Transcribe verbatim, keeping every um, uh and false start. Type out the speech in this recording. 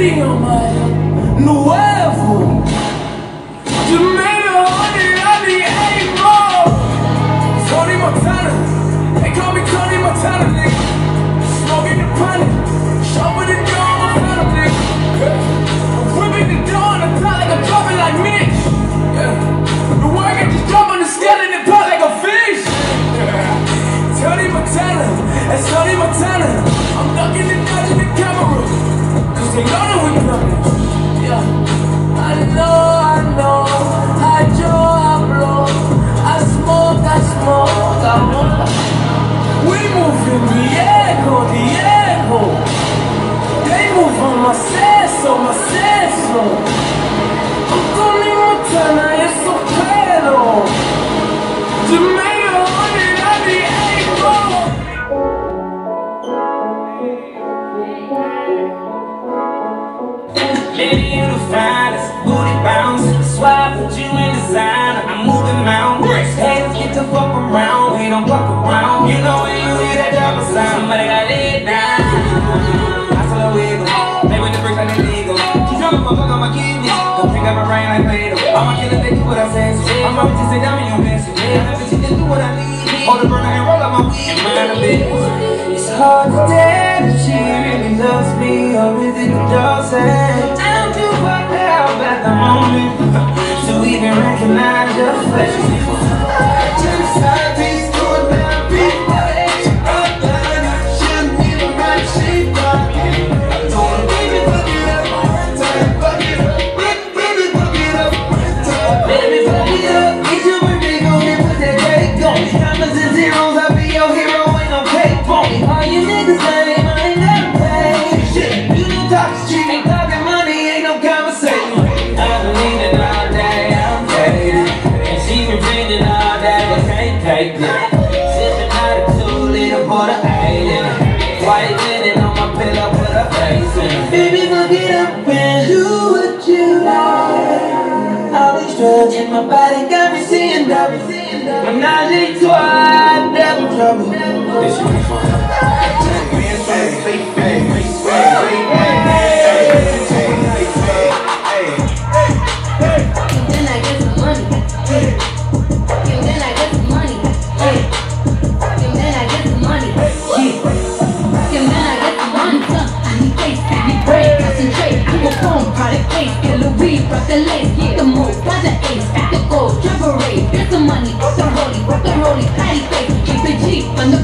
idioma nuevo. You made a hundred, I need eight more. Tony Montana, they call me Tony Montana, nigga. Smoking the pony, shoving the door on my pedal, nigga. Yeah. I'm whipping the door on the top like I'm dropping like Mitch. Yeah. The work I just jump on the skeleton and pop like a fish. Yeah. Tony Montana, that's Tony Montana. I'm ducking and dodging the camera, cause they know that we coming. Yeah. I know, I know. I draw, I blow. I smoke, I smoke, I smoke. We move in Diego, Diego. They move on my seso, my seso. I'm Tony Montana, eso pero. To make a hundred, I need eight more. Lady, you the finest, booty bounce. That's why I put you in designer. I'm moving mountains. Haters get to fuck around, we don't fuck around. You know when you hear that double sound, somebody got it down. I saw the wiggle, play with the bricks like illegal. Keep jumping, motherfucker, I'ma give you. Don't pick up my brain like Play-Doh. All my killers, they do what I say. I'm about to say, damn, you miss it. Yeah, that bitch, you can do what I need. Hold the burner and roll up my weed and mind a bit. It's hard to tell if she really loves me or is it the dog say I'm too fucked out at the moment to even recognize your flesh. To the side piece, to a down piece, up down, shouldn't even mind shape. I told her, baby, fuck it up, time, fuck it up, baby, fuck it up, baby, fuck it up. It's your birthday, go get put that cake on me. Commas and zeros, I'll be your hero, ain't no cake for me. All you niggas lame, I ain't never paid. Shit, you don't talk street, ain't talking money, ain't no conversation. I've been leaning all day, I'm faded, and she been breathing all day, but can't take it. Sipping out of two liter, put a eight in it. White linen on my pillow, put a face in it. Baby, look it up and do what you like. All these drugs in my body got me seeing double. Menage a trois, double trouble. This shit be fun. On the